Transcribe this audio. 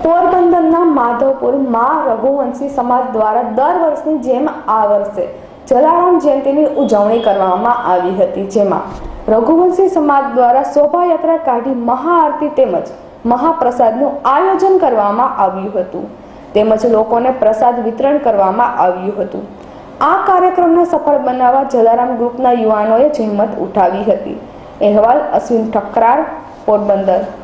પોરબંદરના માધવપુર માં રઘુવંશી સમાજ દ્વારા દર વર્ષની જેમ આ વર્ષે જલારામ જયંતિની ઉજવણી કરવામાં આવી હતી, જેમાં રઘુવંશી સમાજ દ્વારા શોભાયાત્રા કાઢી મહાઆરતી તેમજ મહાપ્રસાદનું આયોજન કરવામાં આવ્યું હતું, તેમજ લોકોને પ્રસાદ વિતરણ કરવામાં આવ્યું હતું। આ કાર્યક્રમને સફળ બનાવવા જલારામ ગ્રુપના યુવાનોએ જહેમત ઉઠાવી હતી। અહેવાલ અશ્વિન ઠક્કરાર, પોરબંદર।